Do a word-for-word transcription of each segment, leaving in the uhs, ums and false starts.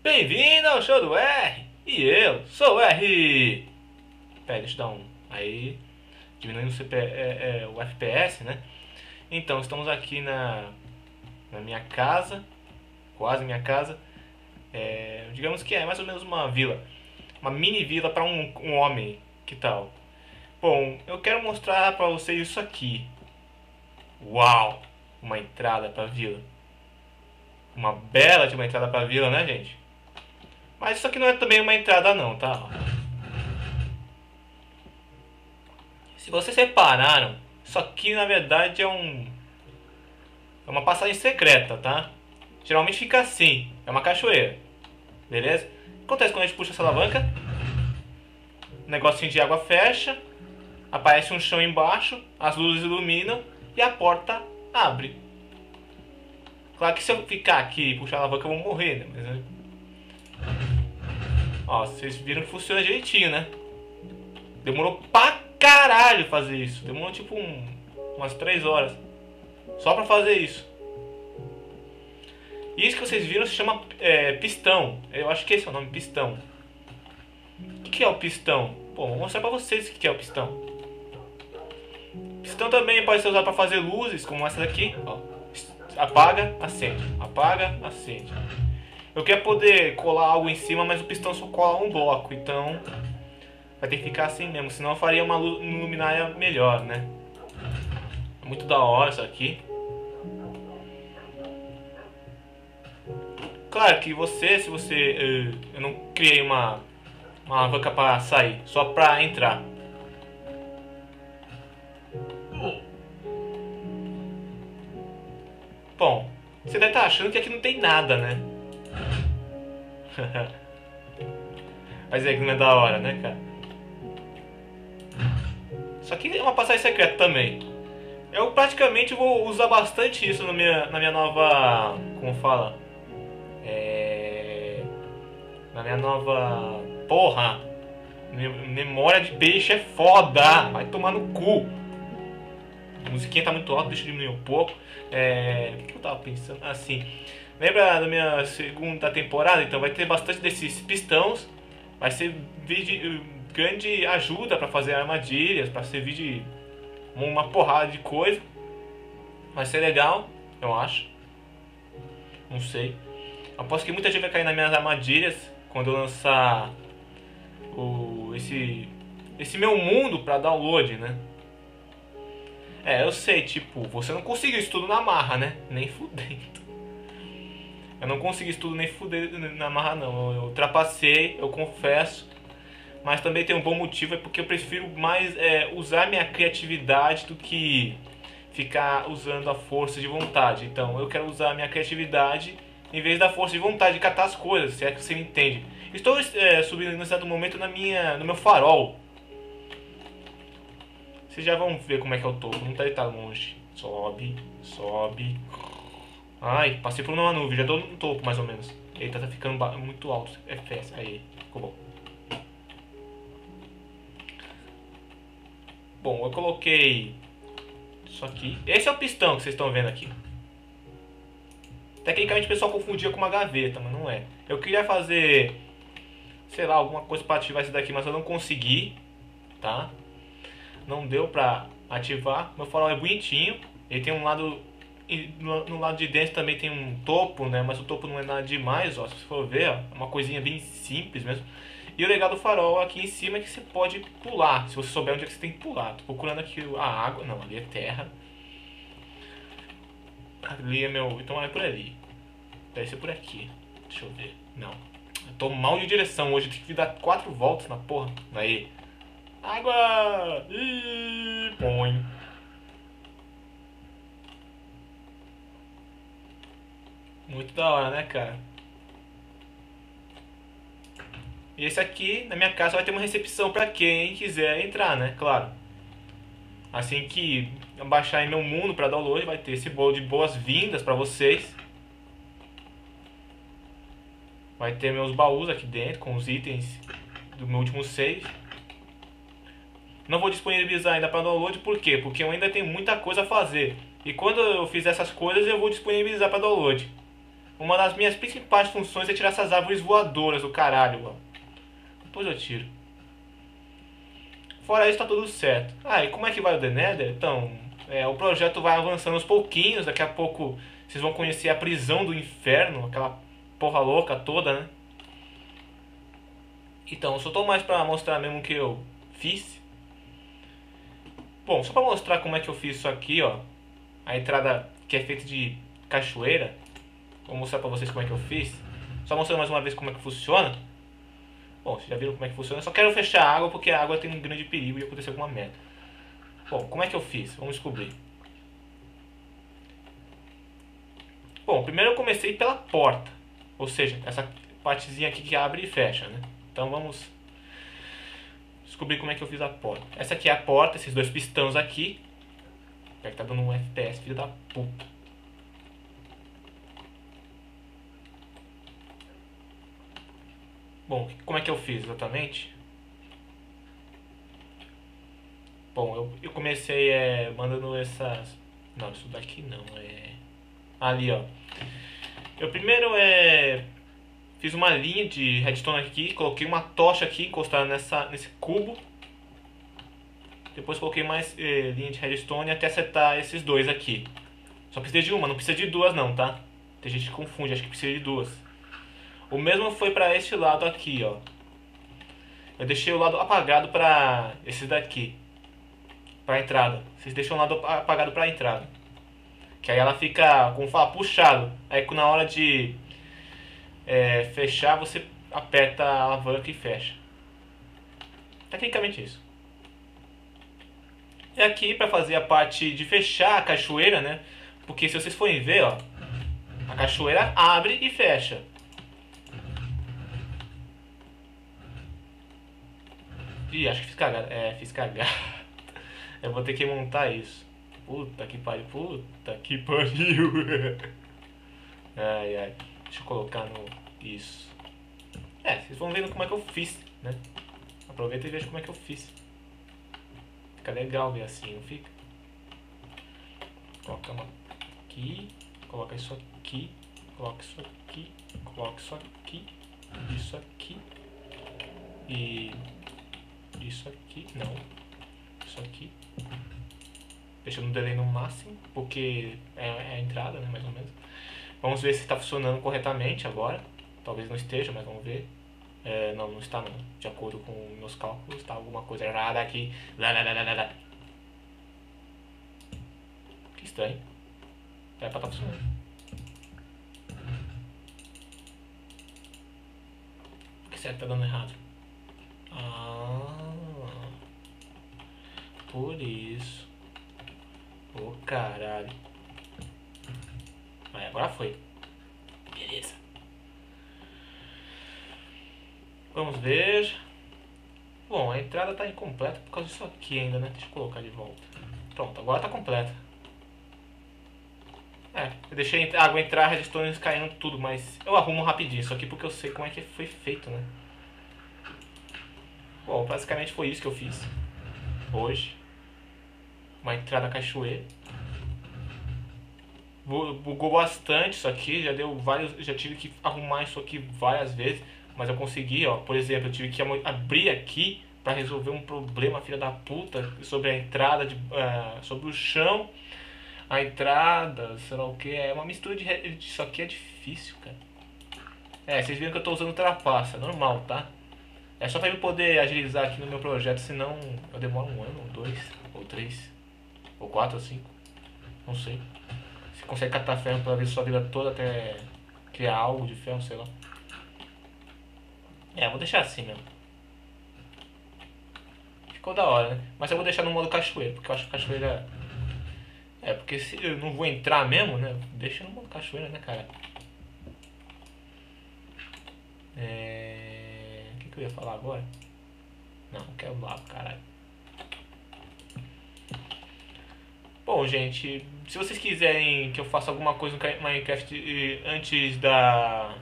Bem-vindo ao show do R! E eu sou o R! Pera, deixa eu dar um... Aí... Diminuindo o, C P, é, é, o F P S, né? Então, estamos aqui na, na minha casa. Quase minha casa. É, digamos que é mais ou menos uma vila. Uma mini vila para um, um homem. Que tal? Bom, eu quero mostrar para vocês isso aqui. Uau! Uma entrada para a vila. Uma bela de uma entrada para a vila, né, gente? Mas isso aqui não é também uma entrada não, tá? Se vocês repararam, isso aqui na verdade é um... É uma passagem secreta, tá? Geralmente fica assim, é uma cachoeira. Beleza? O que acontece quando a gente puxa essa alavanca? O negocinho de água fecha. Aparece um chão embaixo, as luzes iluminam e a porta abre. Claro que se eu ficar aqui e puxar a alavanca eu vou morrer, né? Mas... Ó, vocês viram que funciona direitinho, né? Demorou pra caralho fazer isso. Demorou tipo um, umas três horas. Só pra fazer isso. Isso que vocês viram se chama é, pistão. Eu acho que esse é o nome, pistão. O que é o pistão? Bom, vou mostrar pra vocês o que é o pistão. Pistão também pode ser usado pra fazer luzes, como essa daqui. Ó, apaga, acende. Apaga, acende. Eu quero poder colar algo em cima, mas o pistão só cola um bloco, então vai ter que ficar assim mesmo, senão eu faria uma luminária melhor, né? É muito da hora isso aqui. Claro que você, se você... Eu não criei uma, uma alavanca para sair, só para entrar. Bom, você deve estar achando que aqui não tem nada, né? Mas é que não é da hora, né, cara? Isso aqui é uma passagem secreta também. Eu praticamente vou usar bastante isso na minha, na minha nova... Como fala? É... Na minha nova... Porra! Memória de peixe é foda! Vai tomar no cu! A musiquinha tá muito alta, deixa eu diminuir um pouco. É... O que eu tava pensando? Assim... Lembra da minha segunda temporada? Então vai ter bastante desses pistões. Vai ser de grande ajuda para fazer armadilhas, para servir de uma porrada de coisa. Vai ser legal, eu acho. Não sei. Aposto que muita gente vai cair nas minhas armadilhas quando eu lançar o, esse, esse meu mundo para download, né? É, eu sei, tipo, você não conseguiu isso tudo na marra, né? Nem fudendo. Eu não consegui isso tudo nem fuder na marra não, eu ultrapacei, eu confesso. Mas também tem um bom motivo, é porque eu prefiro mais é, usar minha criatividade do que ficar usando a força de vontade. Então eu quero usar a minha criatividade em vez da força de vontade de catar as coisas, se é que você me entende. Estou é, subindo nesse exato momento na minha, no meu farol. Vocês já vão ver como é que eu tô, não tá, tá longe. Sobe, sobe... Ai, passei por uma nuvem, já tô no topo mais ou menos. Eita, tá ficando muito alto. F S, aí, ficou bom. Bom, eu coloquei isso aqui. Esse é o pistão que vocês estão vendo aqui. Tecnicamente o pessoal confundia com uma gaveta, mas não é. Eu queria fazer, sei lá, alguma coisa pra ativar esse daqui, mas eu não consegui, tá? Não deu pra ativar. Meu farol é bonitinho. Ele tem um lado... E no, no lado de dentro também tem um topo, né? Mas o topo não é nada demais, ó. Se você for ver, ó, é uma coisinha bem simples mesmo. E o legal do farol aqui em cima é que você pode pular. Se você souber onde é que você tem que pular. Tô procurando aqui a água. Não, ali é terra. Ali é meu... Então é por ali. Deve ser por aqui. Deixa eu ver. Não. Eu tô mal de direção hoje. Eu tenho que dar quatro voltas na porra. Aí. Água! Ih, põe. Muito da hora, né, cara? E esse aqui, na minha casa, vai ter uma recepção pra quem quiser entrar, né? Claro. Assim que eu baixar em meu mundo pra download, vai ter esse bolo de boas-vindas pra vocês. Vai ter meus baús aqui dentro, com os itens do meu último save. Não vou disponibilizar ainda pra download, por quê? Porque eu ainda tenho muita coisa a fazer. E quando eu fizer essas coisas, eu vou disponibilizar pra download. Uma das minhas principais funções é tirar essas árvores voadoras do caralho, ó. Depois eu tiro. Fora isso, tá tudo certo. Ah, e como é que vai o The Nether? Então, é, o projeto vai avançando aos pouquinhos. Daqui a pouco vocês vão conhecer a prisão do inferno, aquela porra louca toda, né? Então, só tô mais pra mostrar mesmo o que eu fiz. Bom, só pra mostrar como é que eu fiz isso aqui, ó. A entrada que é feita de cachoeira. Vou mostrar pra vocês como é que eu fiz. Só mostrando mais uma vez como é que funciona. Bom, vocês já viram como é que funciona. Eu só quero fechar a água porque a água tem um grande perigo de acontecer alguma merda. Bom, como é que eu fiz? Vamos descobrir. Bom, primeiro eu comecei pela porta. Ou seja, essa partezinha aqui que abre e fecha, né? Então vamos descobrir como é que eu fiz a porta. Essa aqui é a porta, esses dois pistões aqui. É que tá dando um F P S, filho da puta. Bom, como é que eu fiz exatamente? Bom, eu, eu comecei é, mandando essas... Não, isso daqui não, é... Ali, ó. Eu primeiro é... Fiz uma linha de redstone aqui, coloquei uma tocha aqui encostada nessa, nesse cubo. Depois coloquei mais eh, linha de redstone até acertar esses dois aqui. Só precisa de uma, não precisa de duas não, tá? Tem gente que confunde, acho que precisa de duas. O mesmo foi pra este lado aqui, ó. Eu deixei o lado apagado pra esse daqui. Pra entrada. Vocês deixam o lado apagado pra entrada. Que aí ela fica, como fala, puxado. Aí na hora de é, fechar, você aperta a alavanca e fecha. Tecnicamente isso. E aqui pra fazer a parte de fechar a cachoeira, né? Porque se vocês forem ver, ó, a cachoeira abre e fecha. Ih, acho que fiz cagada. É, fiz cagada. Eu vou ter que montar isso. Puta que pariu. Puta que pariu. Ai, ai. Deixa eu colocar no... Isso. É, vocês vão vendo como é que eu fiz, né? Aproveita e veja como é que eu fiz. Fica legal ver assim, não fica? Coloca uma aqui. Coloca isso aqui. Coloca isso aqui. Coloca isso aqui. Isso aqui. E... Isso aqui. Não. Isso aqui. Deixando o delay no máximo, porque é, é a entrada, né, mais ou menos. Vamos ver se está funcionando corretamente agora. Talvez não esteja, mas vamos ver. É, não, não está não. De acordo com meus cálculos, está alguma coisa errada aqui. Lá, lá, lá, lá, lá. Que estranho. É pra estar funcionando. Por que será que tá dando errado? Ah, por isso. Ô, oh, caralho. Aí, agora foi. Beleza. Vamos ver. Bom, a entrada tá incompleta por causa disso aqui ainda, né? Deixa eu colocar de volta. Pronto, agora tá completa. É, eu deixei a água entrar, redstones caindo tudo, mas eu arrumo rapidinho isso aqui porque eu sei como é que foi feito, né? Bom, basicamente foi isso que eu fiz hoje. Uma entrada cachoeira. Bugou bastante isso aqui, já deu vários, já tive que arrumar isso aqui várias vezes, mas eu consegui, ó. Por exemplo, eu tive que abrir aqui para resolver um problema, filha da puta, sobre a entrada de, uh, sobre o chão, a entrada, sei lá o que, é uma mistura de, isso aqui é difícil, cara. É, vocês viram que eu tô usando trapaça, normal, tá? É só pra eu poder agilizar aqui no meu projeto, senão eu demoro um ano, ou dois, ou três, ou quatro, ou cinco, não sei. Você consegue catar ferro pra ver sua vida toda até criar algo de ferro, sei lá. É, vou deixar assim mesmo. Ficou da hora, né? Mas eu vou deixar no modo cachoeira, porque eu acho que cachoeira... É, porque se eu não vou entrar mesmo, né? Deixa no modo cachoeira, né, cara? É... O que, que eu ia falar agora? Não, não quero lá, caralho. Bom, gente, se vocês quiserem que eu faça alguma coisa no Minecraft antes da...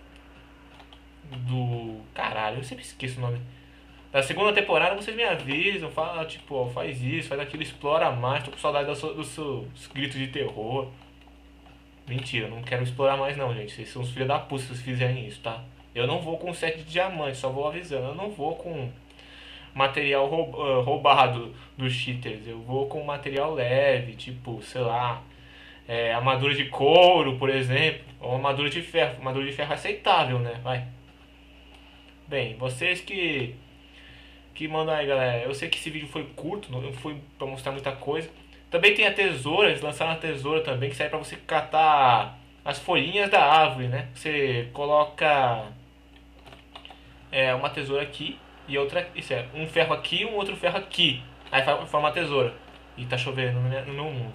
Do... Caralho, eu sempre esqueço o nome. Da segunda temporada, vocês me avisam, fala, tipo, ó, faz isso, faz aquilo, explora mais. Tô com saudade dos, dos seus gritos de terror. Mentira, eu não quero explorar mais não, gente. Vocês são os filhos da puta se vocês fizerem isso, tá? Eu não vou com sete de diamante, só vou avisando. Eu não vou com material roub- ah, roubado dos cheaters. Eu vou com material leve, tipo, sei lá, é, armadura de couro, por exemplo. Ou armadura de ferro. Armadura de ferro é aceitável, né? Vai. Bem, vocês que que mandam aí, galera. Eu sei que esse vídeo foi curto, não foi pra mostrar muita coisa. Também tem a tesoura, eles lançaram a tesoura também, que serve pra você catar as folhinhas da árvore, né? Você coloca é, uma tesoura aqui e outra. Isso é, um ferro aqui e um outro ferro aqui. Aí fa- forma a tesoura. E tá chovendo no meu, no meu mundo.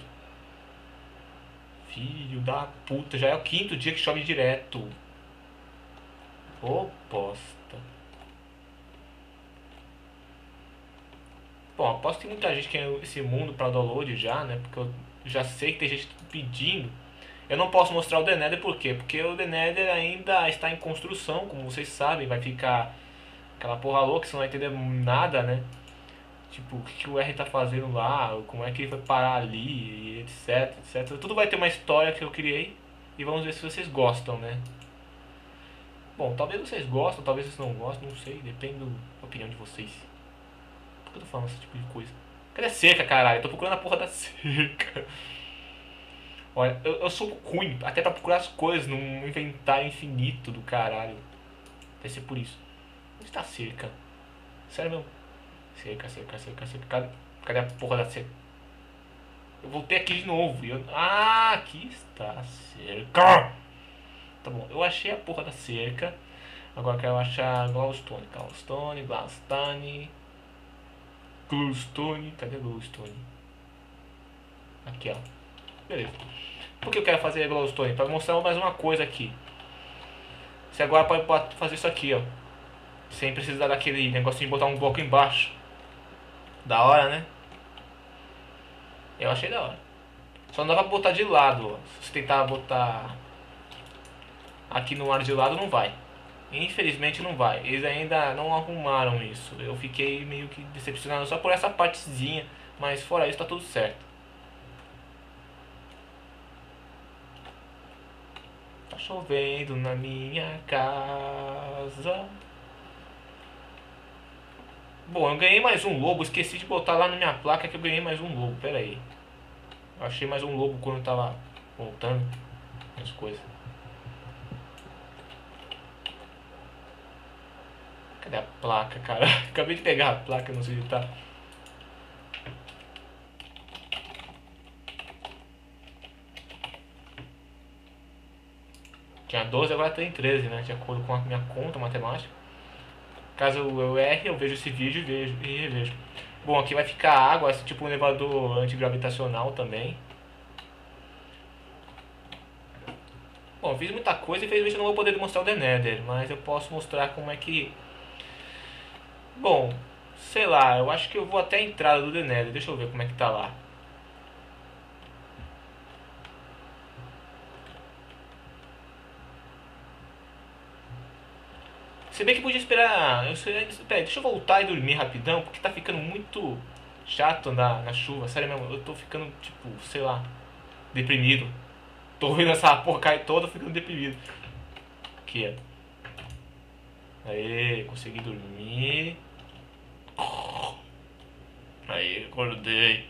Filho da puta, já é o quinto dia que chove direto. Ô bosta. Bom, aposto que tem muita gente querendo esse mundo pra download já, né? Porque eu já sei que tem gente pedindo. Eu não posso mostrar o The Nether por quê? Porque o The Nether ainda está em construção, como vocês sabem, vai ficar aquela porra louca, você não vai entender nada, né? Tipo, o que que o R tá fazendo lá, como é que ele foi parar ali, etc, etcétera. Tudo vai ter uma história que eu criei e vamos ver se vocês gostam, né? Bom, talvez vocês gostem, talvez vocês não gostem, não sei, depende da opinião de vocês. Por que eu tô falando esse tipo de coisa? Cadê a cerca, caralho? Eu tô procurando a porra da cerca. Olha, eu, eu sou ruim, até pra procurar as coisas num inventário infinito do caralho. Deve ser por isso. Onde está a cerca? Sério mesmo? Cerca, cerca, cerca, cerca. Cadê, cadê a porra da cerca? Eu voltei aqui de novo. E eu... Ah, aqui está a cerca. Tá bom, eu achei a porra da cerca. Agora eu quero achar glowstone. Glowstone, glowstone. Glowstone. Cadê glowstone? Aqui, ó. Beleza. Por que eu quero fazer glowstone? Para mostrar mais uma coisa aqui. Você agora pode fazer isso aqui, ó. Sem precisar daquele negocinho de botar um bloco embaixo. Da hora, né? Eu achei da hora. Só não dá pra botar de lado, ó. Se você tentar botar aqui no ar de lado, não vai. Infelizmente não vai. Eles ainda não arrumaram isso. Eu fiquei meio que decepcionado só por essa partezinha. Mas fora isso tá tudo certo. Tá chovendo na minha casa. Bom, eu ganhei mais um lobo. Esqueci de botar lá na minha placa que eu ganhei mais um lobo. Pera aí. Eu achei mais um lobo quando eu tava montando as coisas. Cadê a placa, cara? Acabei de pegar a placa, não sei onde tá. Tinha doze, agora tem treze, né? De acordo com a minha conta matemática. Caso eu erre, eu vejo esse vídeo e vejo e revejo. Bom, aqui vai ficar água, tipo um elevador antigravitacional também. Bom, eu fiz muita coisa e infelizmente eu não vou poder demonstrar o The Nether, mas eu posso mostrar como é que... Bom, sei lá, eu acho que eu vou até a entrada do The Nether, deixa eu ver como é que tá lá. Se bem que podia esperar. Eu sei, pera, deixa eu voltar e dormir rapidão, porque tá ficando muito chato andar na chuva. Sério mesmo, eu tô ficando, tipo, sei lá, deprimido. Tô vendo essa porra cair toda, ficando deprimido. Aqui, ó. Aê, consegui dormir. Aí, acordei.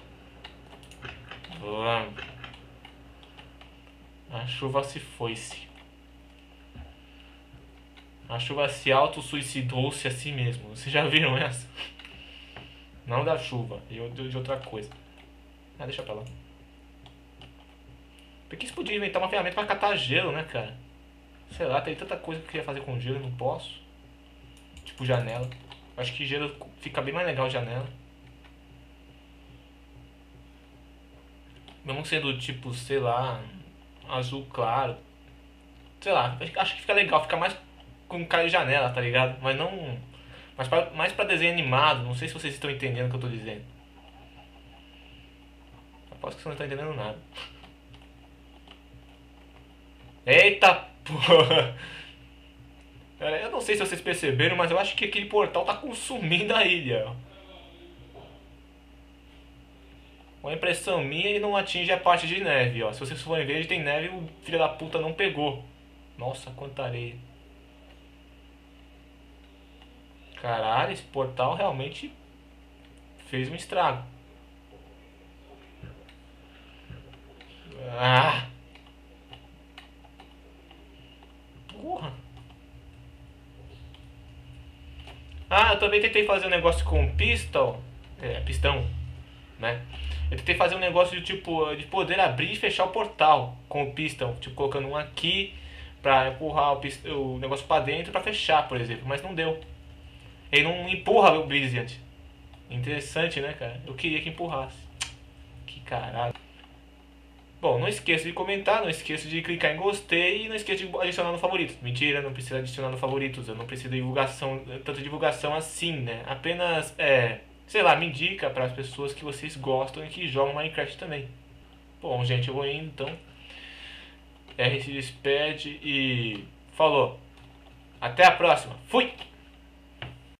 Vamos. A chuva se foi-se. A chuva se auto-suicidou-se a si mesmo. Vocês já viram essa? Não da chuva, de outra coisa. Ah, deixa pra lá. Por que você podia inventar uma ferramenta pra catar gelo, né, cara? Sei lá, tem tanta coisa que eu queria fazer com gelo e não posso. Tipo janela. Acho que gelo fica bem mais legal janela. Mesmo sendo tipo, sei lá, azul claro. Sei lá, acho que fica legal, fica mais com cara de janela, tá ligado? Mas não. Mas pra, mais pra desenho animado, não sei se vocês estão entendendo o que eu tô dizendo. Aposto que vocês não estão entendendo nada. Eita porra! Eu não sei se vocês perceberam, mas eu acho que aquele portal tá consumindo a ilha. Com a impressão minha, ele não atinge a parte de neve, ó. Se vocês forem ver, ele tem neve e o filho da puta não pegou. Nossa, quanta areia. Caralho, esse portal realmente fez um estrago. Ah! Porra! Ah, eu também tentei fazer um negócio com pistol. É, pistão, né? Eu tentei fazer um negócio de tipo de poder abrir e fechar o portal com o pistão, tipo colocando um aqui pra empurrar o, pist o negócio pra dentro pra fechar, por exemplo, mas não deu. Ele não empurra o Blizzard. Interessante, né, cara? Eu queria que empurrasse. Que caralho. Bom, não esqueça de comentar, não esqueça de clicar em gostei e não esqueça de adicionar no favoritos. Mentira, não precisa adicionar no favoritos, eu não preciso de divulgação, tanta divulgação assim, né? Apenas, é, sei lá, me indica para as pessoas que vocês gostam e que jogam Minecraft também. Bom, gente, eu vou indo então. R se despede e falou. Até a próxima. Fui!